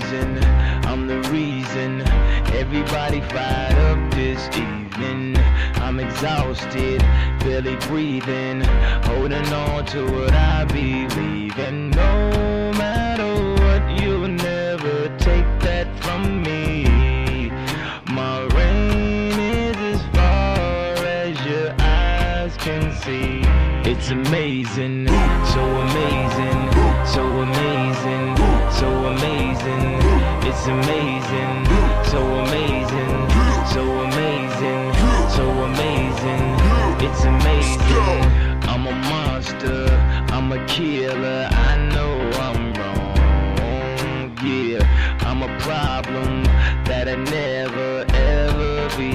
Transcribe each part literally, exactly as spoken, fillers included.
reason, I'm the reason everybody fired up this evening. I'm exhausted, barely breathing, holding on to what I believe in. No matter what, you'll never take that from me. My reign is as far as your eyes can see. It's amazing, so amazing, so amazing, so amazing. It's amazing, so amazing, so amazing, so amazing. It's amazing. I'm a monster, I'm a killer. I know I'm wrong, yeah. I'm a problem that'll never ever be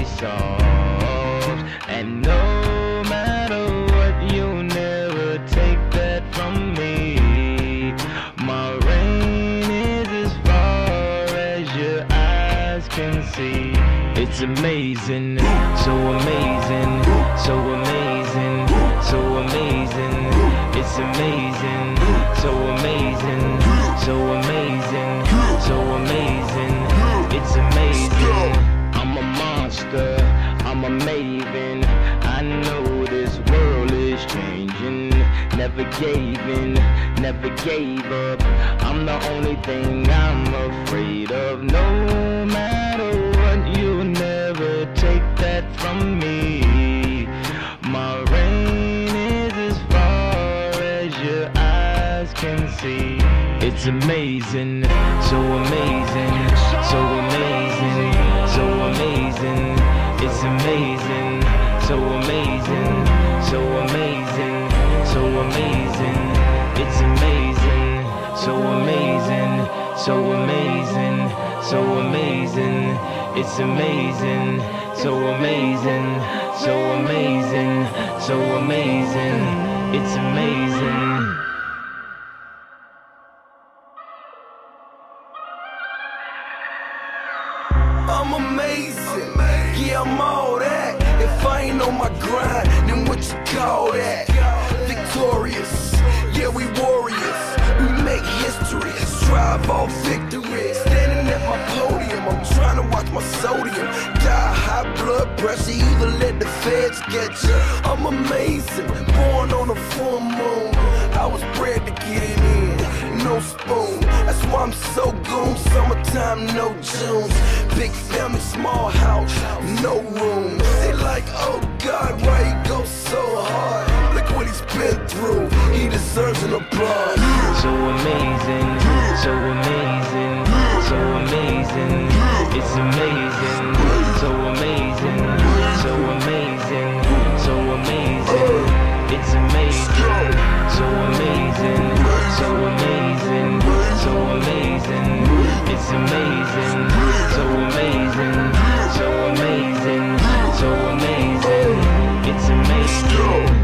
solved. And no matter what, you'll never take that from me. My reign is as far as your eyes can see. It's amazing, so amazing, so amazing, so amazing. It's amazing, so amazing, so amazing, so amazing. It's amazing. I'm a monster, I'm a maven. I know this world is changing. Never gave in, never gave up. I'm the only thing I'm afraid of. No matter what, you'll never take that from me. My reign is as far as your eyes can see. It's amazing, so amazing, so amazing, so amazing. It's amazing, so amazing, so amazing, so amazing. It's amazing, so amazing, so amazing, so amazing. It's amazing, so amazing, so amazing, so amazing. It's amazing. I'm amazing, yeah, I'm all that. If I ain't on my grind, then what you call that? Victorious, yeah, we warriors. We make history, strive on victory. Standing at my podium, I'm trying to watch my sodium. Die high blood pressure, either let the feds get you. I'm amazing, born on a full moon. I was bred to get it in, no spoon. That's why I'm so goon, summertime, no Junes. Big family, small house, no room. They like, oh God, why he go so hard? Look what he's been through, he deserves an applause. So amazing, so amazing, so amazing. It's amazing, so amazing, so amazing, so amazing. It's amazing, so amazing, so amazing, so amazing. It's amazing, so amazing, so amazing, so amazing. It's amazing.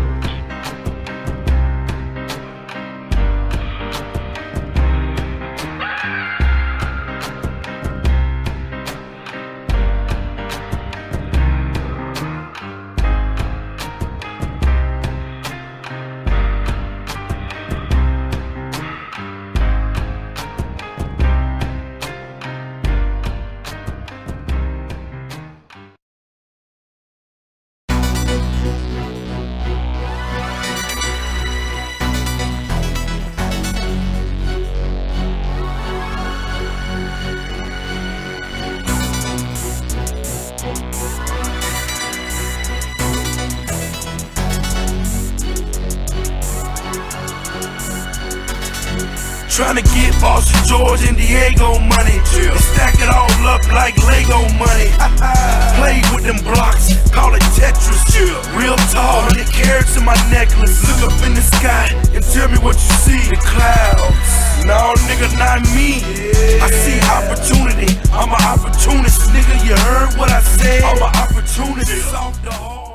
Trying to get Boston, George, and Diego money. And stack it all up like Lego money. Play with them blocks, call it Tetris. Real tall, one hundred carats in my necklace. Look up in the sky and tell me what you see. The clouds. No, nigga, not me. I see opportunity. I'm an opportunist, nigga. You heard what I said? I'm an opportunist. Off the hall.